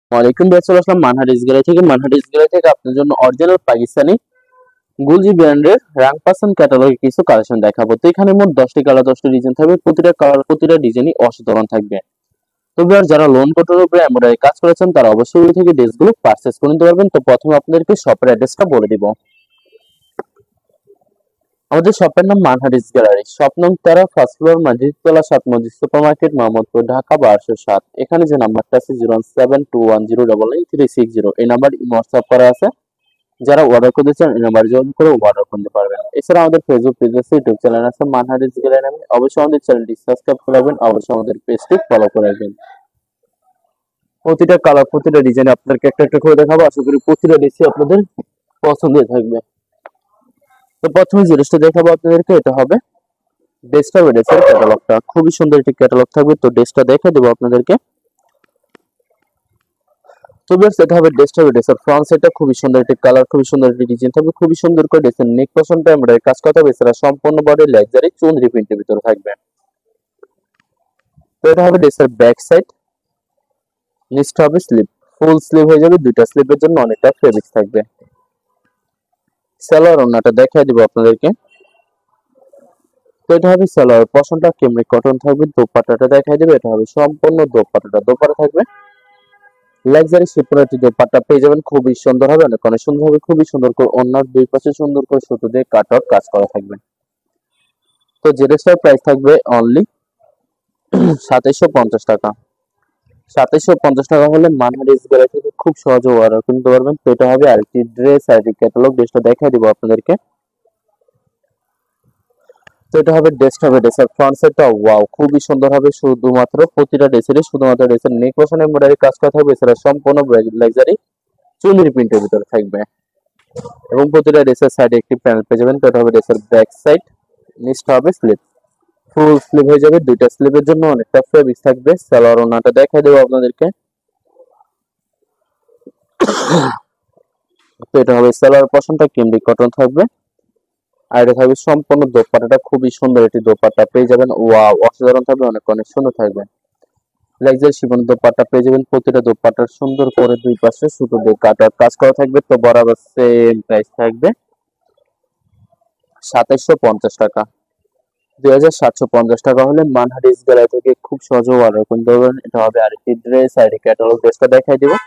ওয়ালাইকুম চলে আসলাম মানহার ইস গ্যালারি থেকে আপনার জন্য অরিজিনাল পাকিস্তানি গুলজি ব্র্যান্ডের রাং পাসান ক্যাটালগের কিছু কালেকশন দেখাবো। তো এখানে মোট 10টি কালার 10টি ডিজাইন থাকবে, প্রতিটা কালার প্রতিটা ডিজাইনই অসাধারণ থাকবে। তবে আর যারা লোন কটনের উপরে এমব্রয়ডারি কাজ করেছেন তারা অবশ্যই ওই থেকে ড্রেসগুলো পারচেজ করে নিতে পারবেন। তো প্রথমে আপনাদেরকে শপের অ্যাড্রেসটা বলে দিব। আমাদের শপের নাম মানহার ইস গ্যালারি, শপ নং 13, ফার্স্ট ফ্লোর, মসজিদতলা, 7 মসজিদ সুপার মার্কেট, মোহাম্মদপুর, ঢাকা 1207। এখানে যে নাম্বারটা আছে 01721099360, এই নাম্বার হোয়াটসঅ্যাপ করা আছে। যারা অর্ডার করতে চান এই নাম্বার যোগাযোগ করে অর্ডার করতে পারবেন। এছাড়া আমাদের ফেসবুক পেজ আছে, ইউটিউব চ্যানেল আছে মানহার ইস গ্যালারি নামে। অবশ্যই আমাদের চ্যানেলটি সাবস্ক্রাইব করে রাখবেন, অবশ্যই আমাদের পেজটি ফলো করে রাখবেন। প্রতিটা কালার প্রতিটা ডিজাইন আপনাদেরকে একটা একটা করে দেখাবো, আশা করি প্রতিটা ডিজাইন আপনাদের পছন্দের থাকবে। তো প্রথমে যে ড্রেসটা দেখাবো আপনাদেরকে, এটা হবে ড্রেসটা ড্রেসের ক্যাটালগটা, খুবই সুন্দর একটি ক্যাটালগ থাকবে। তো ড্রেসটা দেখে দেবো আপনাদেরকে। তো ভিউয়ার্স, এটা হবে ড্রেসের ফ্রন্ট সাইডটা, খুবই সুন্দর একটি কালার, খুবই সুন্দর একটি ডিজাইন থাকবে, খুবই সুন্দর করে ড্রেসের নেক পোরশনটা এমব্রয়ডারি কাজ করা হবে। এছাড়া সম্পূর্ণ বডি লাক্সারি চুনরি প্রিন্টের ভিতরে থাকবে। তো এটা হবে ড্রেসের ব্যাক সাইড, নিচটা হবে স্লিপ, ফুল স্লিভ হয়ে যাবে, দুইটা স্লিপের জন্য অনেকটা ফেব্রিক্স থাকবে। সালোয়ার ওড়নাটা দেখাই দিব আপনাদেরকে। তো এটা হবে সালোয়ার পোরশনটা ক্যামব্রিক কটন থাকবে, দোপাট্টাটা দেখাই দেবে। এটা হবে সম্পূর্ণ দোপাট্টা থাকবে লাক্সারি শিফনের একটি দোপাট্টা পেয়ে যাবেন, খুবই সুন্দর হবে, অনেক সুন্দর হবে, খুবই সুন্দর করে ওড়নার দুই পাশে সুন্দর করে সুতো দিয়ে কাটওয়ার্ক কাজ করা থাকবে। তো যে ড্রেসটার প্রাইস থাকবে অনলি 2750 টাকা। 2750 টাকা হলে মানহার ইস গ্যালারি থেকে খুব সহজে অর্ডার করতে পারবেন। তো এটা হবে আরেকটি ড্রেস, আরেকটি ক্যাটালগ, ড্রেসটা দেখাই দিব আপনাদেরকে। তো এটা হবে ড্রেসের ফ্রন্ট সাইডটা, ওয়াও খুবই সুন্দর হবে, শুধুমাত্র প্রতিটা ড্রেসের নেক পোরশনে এমব্রয়ডারি কাজ করা থাকবে। এছাড়া সম্পূর্ণ লাক্সারি চুনরি প্রিন্টের ভিতরে থাকবে এবং প্রতিটা ড্রেসের সাইডে একটি প্যানেল পেয়ে যাবেন। তো এটা হবে ড্রেসের ব্যাক সাইড, নিচটা হবে স্লিপ, ফুল স্লিভ হয়ে যাবে, দুইটা স্লিভের জন্য অনেকটা ফেব্রিক্স থাকবে। সালোয়ার ওড়নাটা দেখাই দেবো আপনাদেরকে। তো এটা হবে সালোয়ার পোরশনটা ক্যামব্রিক কটন থাকবে, আর এটা থাকবে সম্পূর্ণ দোপাট্টাটা, খুবই সুন্দর একটি দোপাট্টা পেয়ে যাবেন, ওয়াও অসাধারণ থাকবে, অনেক সুন্দর থাকবে। লাক্সারি শিফন দোপাট্টা পেয়ে যাবেন, প্রতিটা দোপাট্টার সুন্দর করে দুই পাশে সুতো দিয়ে কাটার কাজ করা থাকবে। তো বরাবর সেম প্রাইস থাকবে 2750 টাকা। 2750 টাকা হলে মানহার ইস গ্যালারি থেকে খুব সহজে অর্ডার করতে পারবেন। এটা হবে আরেকটি ড্রেস, আরেকটি ক্যাটালগ, ড্রেসটা দেখাই দিব।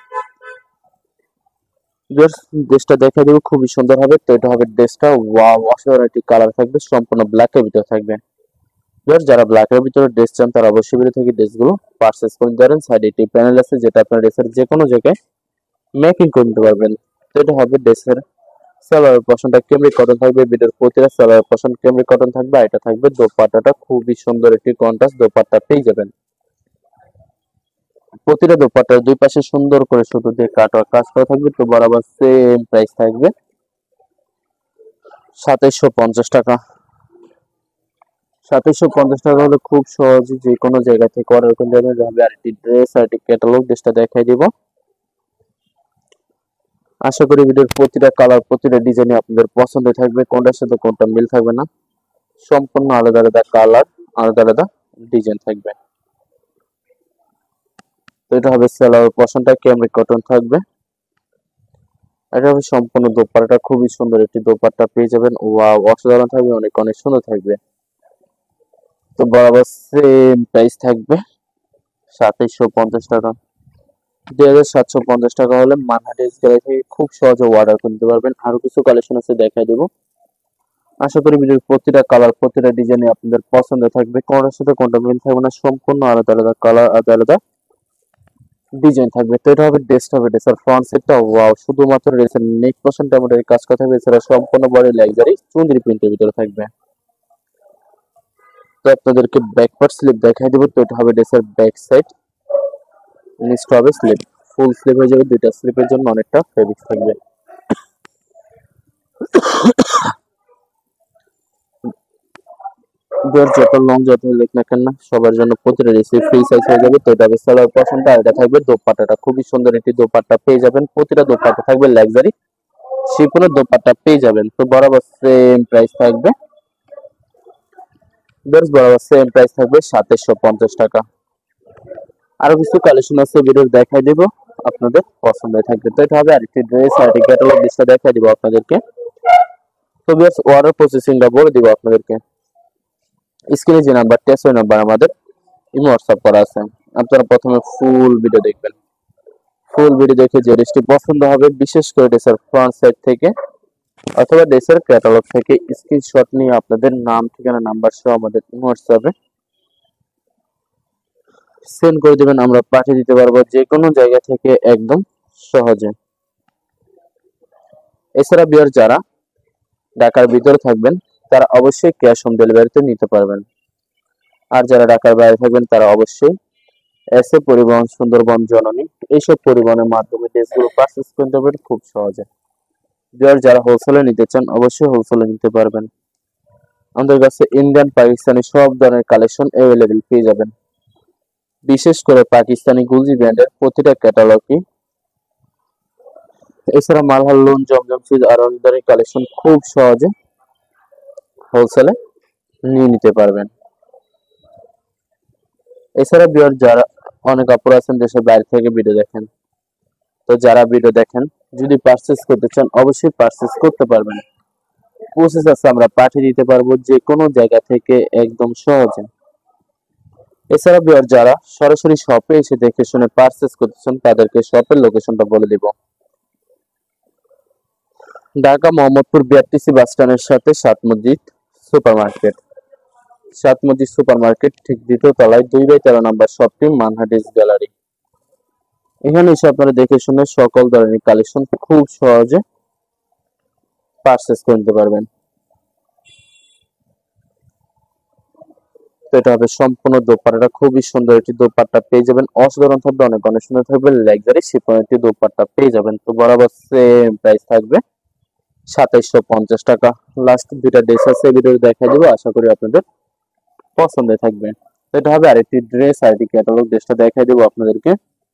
ড্রেসটা দেখাই দিব, খুবই সুন্দর হবে। তো এটা হবে ড্রেসটা, ওয়াও অসাধারণ একটি কালার থাকবে, সম্পূর্ণ ব্ল্যাকের ভিতরে থাকবে। যারা ব্ল্যাকের ভিতরে ড্রেস চান তারা অবশ্যই ভিতরে থেকে ড্রেসগুলো পারচেজ করে নিতে পারেন। সাইডে একটি প্যানেল আছে যেটা আপনার ড্রেসের যে কোনো জায়গায় মেকিং করে নিতে পারবেন। তো এটা হবে ড্রেসের সালোয়ার পোরশনটা ক্যামব্রিক কটন থাকবে, ভিতরে প্রতিটা সালোয়ার পোরশন ক্যামব্রিক কটন থাকবে। আর এটা থাকবে দোপাট্টাটা, খুবই সুন্দর একটি কন্ট্রাস্ট দোপাট্টা পেয়ে যাবেন। প্রতিটা দোপাট্টার দুই পাশে সুন্দর করে সুতো দিয়ে কাটওয়ার্ক কাজ করা থাকবে। তো বরাবর সেম প্রাইস থাকবে 2750 টাকা। 2750 টাকা হলে খুব সহজে যে কোনো জায়গা থেকে অর্ডার করতে পারবেন। যাবে আরেকটি ড্রেস, আরেকটি ক্যাটালগ, ড্রেসটা দেখাই দিব। আশা করি ভিডিওর প্রতিটা কালার প্রতিটা ডিজাইন আপনাদের পছন্দ থাকবে, কোনটার সাথে কোনটা মিল থাকবে না, সম্পূর্ণ আলাদা আলাদা কালার, আলাদা আলাদা ডিজাইন থাকবে। তো এটা হবে সালোয়ার পোরশনটা ক্যামব্রিক কটন থাকবে, এটা হবে সম্পূর্ণ দোপাট্টা, খুবই সুন্দর একটি দোপাট্টা পেয়ে যাবেন, ওয়াও অসাধারণ থাকবে, অনেক সুন্দর থাকবে। তো বরাবর সেম প্রাইস থাকবে 2750 টাকা। 2750 টাকা হলে মানহার ইস গ্যালারি থেকে খুব সহজে অর্ডার করতে পারবেন। আরো কিছু কালেকশন আছে দেখাই দেবো। আশা করি ভিডিওর প্রতিটা কালার প্রতিটা ডিজাইনে আপনাদের পছন্দ থাকবে, কোনটার সাথে কোনটা মিল থাকবে না, সম্পূর্ণ আলাদা আলাদা কালার, আলাদা আলাদা ডিজাইন থাকবে। তো এটা হবে ড্রেসের ফ্রন্ট সাইডটা, ওয়াও শুধুমাত্র ড্রেসের নেক পোরশনটা আমাদের কাজ করা থাকবে। এছাড়া সম্পূর্ণ বডি লাক্সারি চুনরি প্রিন্টের ভিতরে থাকবে। তো আপনাদেরকে ব্যাক পার্ট স্লিপ দেখাই দেবো। তো এটা হবে ড্রেসের ব্যাক সাইড, নিচটা হবে স্লিপ, ফুল স্লিপ হয়ে যাবে, দুইটা স্লিপের জন্য অনেকটা ফেব্রিক্স থাকবে। যত লং যত লেখ না কেন সবার জন্য প্রতিটা ড্রেসে ফ্রি সাইজ হয়ে যাবে। তো এটা হবে সালোয়ার পোরশনটা, আর এটা থাকবে দোপাট্টাটা, খুবই সুন্দর একটি দোপাট্টা পেয়ে যাবেন। প্রতিটা দোপাট্টা থাকবে লাক্সারি শিফনের দোপাট্টা পেয়ে যাবেন। তো বরাবর সেম প্রাইস থাকবে, বরাবর সেম প্রাইস থাকবে 2750 টাকা। আরো কিছু কালেকশন আছে ভিডিও দেখাই দেবো, আপনাদের পছন্দ থাকবে। তো এটা হবে আরেকটি ড্রেস, আরেকটি ক্যাটালগ লিস্টটা দেখাই দিব আপনাদেরকে। তো ভিউয়ার্স অর্ডার প্রসেসিংটা বলে দিব আপনাদেরকে। স্ক্রিনে যে নাম্বারটি আছে ওই নাম্বার আমাদের ইমো হোয়াটসঅ্যাপ করা আছে। আপনারা প্রথমে ফুল ভিডিও দেখবেন। ফুল ভিডিও দেখে যে ড্রেসটি পছন্দ হবে, বিশেষ করে ড্রেসের ফ্রন্ট সাইড থেকে অথবা ড্রেসের ক্যাটালগ থেকে স্ক্রিনশট নিয়ে আপনাদের নাম, ঠিকানা, নাম্বার সহ আমাদের ইমো হোয়াটসঅ্যাপে সেন্ড করে দেবেন। আমরা পাঠিয়ে দিতে পারবো যে কোনো জায়গা থেকে একদম সহজে। এছাড়া ভিউয়ার যারা ঢাকার ভিতরে থাকবেন তারা অবশ্যই ক্যাশ অন ডেলিভারিতে নিতে পারবেন। আর যারা ঢাকার বাইরে থাকবেন তারা অবশ্যই এসএ পরিবহন, সুন্দরবন, জননী এইসব পরিবহনের মাধ্যমে ড্রেসগুলো পারচেজ করতে পারবেন খুব সহজে। ভিউয়ার যারা হোলসেলে নিতে চান অবশ্যই হোলসেলে নিতে পারবেন। আমাদের কাছে ইন্ডিয়ান, পাকিস্তানি সব ধরনের কালেকশন অ্যাভেলেবেল পেয়ে যাবেন। বিশেষ করে পাকিস্তানি গুলজি ব্র্যান্ডের প্রতিটা ক্যাটালগই, এছাড়া মালহার, লোন, জমজম সুইচ আর অনেক ধরনের কালেকশন খুব সহজে হোলসেলে নিয়ে নিতে পারবেন। এছাড়া ভিউয়ার যারা অনেক আপুরা আছেন দেশের বাইরে থেকে ভিডিও দেখেন, তো যারা ভিডিও দেখেন যদি পারচেজ করতে চান অবশ্যই পারচেজ করতে পারবেন। প্রসেস আছে, আমরা পাঠিয়ে দিতে পারবো যে কোনো জায়গা থেকে একদম সহজে। এছাড়া ভিউয়ার যারা সরাসরি শপে এসে দেখে শুনে পারচেজ করতে চান তাদেরকে শপের লোকেশনটা বলে দিব। ঢাকা মোহাম্মদপুর বিআরটিসি বাস স্ট্যান্ডের সাথে সাত মসজিদ সুপার মার্কেট, সাত মসজিদ সুপার মার্কেট ঠিক দ্বিতীয় তলায় 2/13 নম্বর শপটি মানহার গ্যালারি। এখানে এসে আপনারা দেখে শুনে সকল ধরনের কালেকশন খুব সহজে পারচেজ করতে পারবেন। তো এটা হবে সম্পূর্ণ দোপাট্টাটা খুবই সুন্দর একটি দোপাট্টা পেয়ে যাবেন, অসাধারণ থাকবে, অনেক অনেক সুন্দর থাকবে, লাক্সারি শিফন একটি দোপাট্টা পেয়ে যাবেন। তো বরাবর সেম প্রাইস থাকবে 2750 টাকা। লাস্ট দুইটা ড্রেস আছে ভিডিও দেখাই দিব, আশা করি আপনাদের পছন্দের থাকবে। তো এটা হবে আরেকটি ড্রেস, আরেকটি ক্যাটালগ, ড্রেসটা দেখাই দিব আপনাদেরকে।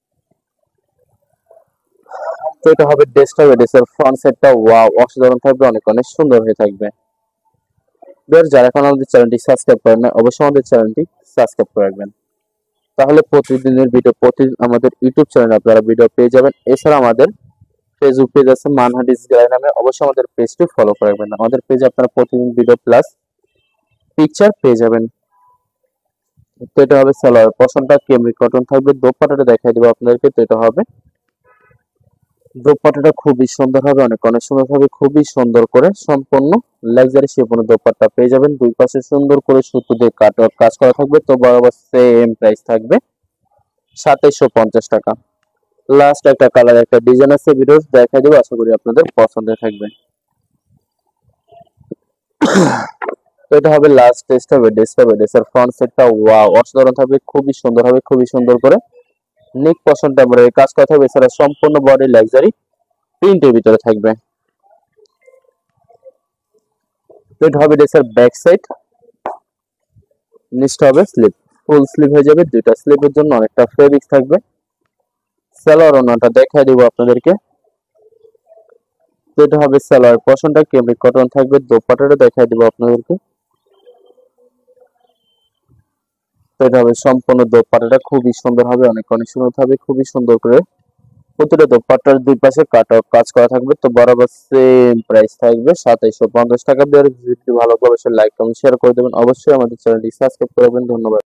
তো এটা হবে ড্রেসটা, ড্রেসের ফ্রন্ট সাইডটা ওয়াও অসাধারণ থাকবে, অনেক অনেক সুন্দর হয়ে থাকবে। যারা এখন আমাদের চ্যানেলটি সাবস্ক্রাইব করেন না অবশ্যই আমাদের চ্যানেলটি সাবস্ক্রাইব করে রাখবেন, তাহলে প্রতিদিনের ভিডিও প্রতিদিন আমাদের ইউটিউব চ্যানেলে আপনারা ভিডিও পেয়ে যাবেন। এছাড়া আমাদের ফেসবুক পেজ আছে মানহার গ্যালারি নামে, অবশ্যই আমাদের পেজটি ফলো করে রাখবেন। আমাদের পেজে আপনারা প্রতিদিন ভিডিও প্লাস পিকচার পেয়ে যাবেন। তো এটা হবে সালোয়ার পশনটা ক্যামব্রিক কটন থাকবে, দোপাট্টাটা দেখাই দিব আপনাদেরকে। তো এটা হবে দোপাট্টাটা খুবই সুন্দর হবে, অনেক অনেক সুন্দর হবে, খুবই সুন্দর করে সম্পূর্ণ লাক্সারি শিফন দোপাট্টা পেয়ে যাবেন। দুই পাশে সুন্দর করে সুতো দিয়ে কাটওয়ার্ক কাজ করা থাকবে। তো বরাবর সেম প্রাইস থাকবে 2750 টাকা। লাস্ট একটা কালার, একটা ডিজাইন আছে ভিডিও দেখাই দিব, আশা করি আপনাদের পছন্দের থাকবে। তো এটা হবে লাস্ট টেস্ট হবে ড্রেসের ফ্রন্ট সাইডটা ওয়াও অসাধারণ থাকবে, খুবই সুন্দর হবে, খুবই সুন্দর করে নেক পশনটা আমরা কাজ করা থাকবে। এছাড়া সম্পূর্ণ বডি লাক্সারি প্রিন্টের ভিতরে থাকবে। তো এটা হবে ড্রেসের ব্যাক সাইড, নিচটা হবে স্লিপ, ফুল স্লিপ হয়ে যাবে, দুইটা স্লিপের জন্য অনেকটা ফেব্রিক্স থাকবে। সালোয়ার ওনাটা দেখাই দিব আপনাদেরকে। তো এটা হবে সালোয়ার পশনটা ক্যামব্রিক কটন থাকবে, দোপাট্টাটা দেখাই দিব আপনাদেরকে। তো এটা হবে সম্পূর্ণ দোপাট্টাটা খুবই সুন্দর হবে, অনেক অনেক সুন্দর হবে, খুবই সুন্দর করে প্রতিটা দোপাট্টার দুই পাশে কাটওয়ার্ক কাজ করা থাকবে। তো বরাবর সেম প্রাইস থাকবে 2750 টাকা। যদি ভালো লাগে লাইক কমেন্ট শেয়ার করে দেবেন, অবশ্যই আমাদের চ্যানেলটি সাবস্ক্রাইব করবেন। ধন্যবাদ।